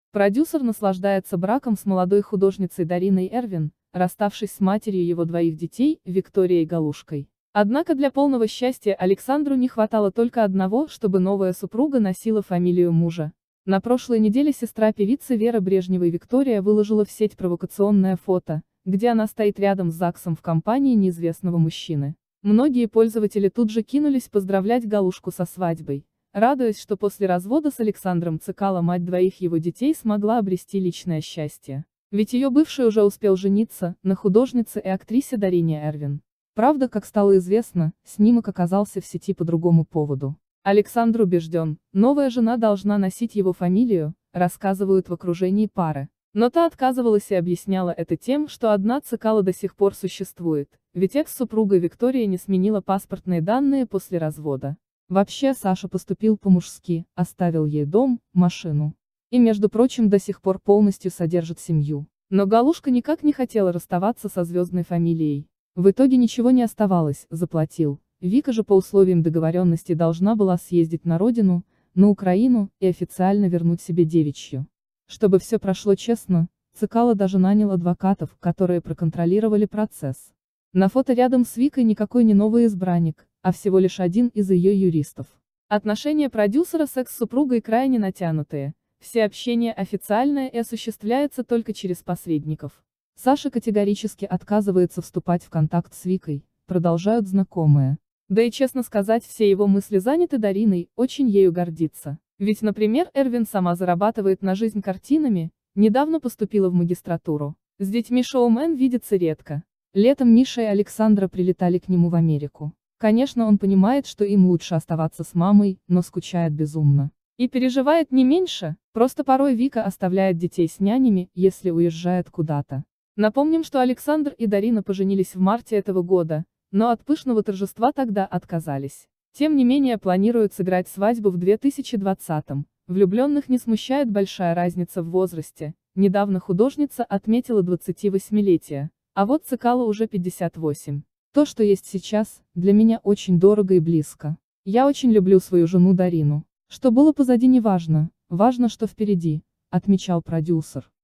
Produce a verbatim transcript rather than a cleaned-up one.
Продюсер наслаждается браком с молодой художницей Дариной Эрвин, расставшись с матерью его двоих детей, Викторией Галушкой. Однако для полного счастья Александру не хватало только одного, чтобы новая супруга носила фамилию мужа. На прошлой неделе сестра певицы Вера Брежневой Виктория выложила в сеть провокационное фото, где она стоит рядом с ЗАГСом в компании неизвестного мужчины. Многие пользователи тут же кинулись поздравлять Галушку со свадьбой, радуясь, что после развода с Александром Цикало мать двоих его детей смогла обрести личное счастье. Ведь ее бывший уже успел жениться на художнице и актрисе Дарине Эрвин. Правда, как стало известно, снимок оказался в сети по другому поводу. Александр убежден, новая жена должна носить его фамилию, рассказывают в окружении пары. Но та отказывалась и объясняла это тем, что одна Цикало до сих пор существует, ведь экс-супруга Виктория не сменила паспортные данные после развода. Вообще Саша поступил по-мужски, оставил ей дом, машину. И, между прочим, до сих пор полностью содержит семью. Но Галушка никак не хотела расставаться со звездной фамилией. В итоге ничего не оставалось, заплатил. Вика же по условиям договоренности должна была съездить на родину, на Украину, и официально вернуть себе девичью. Чтобы все прошло честно, Цикало даже нанял адвокатов, которые проконтролировали процесс. На фото рядом с Викой никакой не новый избранник, а всего лишь один из ее юристов. Отношения продюсера с экс-супругой крайне натянутые. Все общение официальное и осуществляется только через посредников. Саша категорически отказывается вступать в контакт с Викой, продолжают знакомые. Да и честно сказать, все его мысли заняты Дариной, очень ею гордится. Ведь, например, Эрвин сама зарабатывает на жизнь картинами, недавно поступила в магистратуру. С детьми шоумен видится редко. Летом Миша и Александра прилетали к нему в Америку. Конечно, он понимает, что им лучше оставаться с мамой, но скучает безумно. И переживает не меньше, просто порой Вика оставляет детей с нянями, если уезжает куда-то. Напомним, что Александр и Дарина поженились в марте этого года, но от пышного торжества тогда отказались. Тем не менее планируют сыграть свадьбу в две тысячи двадцатом. Влюбленных не смущает большая разница в возрасте. Недавно художница отметила двадцативосьмилетие, а вот Цикало уже пятьдесят восемь. То, что есть сейчас, для меня очень дорого и близко. Я очень люблю свою жену Дарину. Что было позади, не важно, важно, что впереди, отмечал продюсер.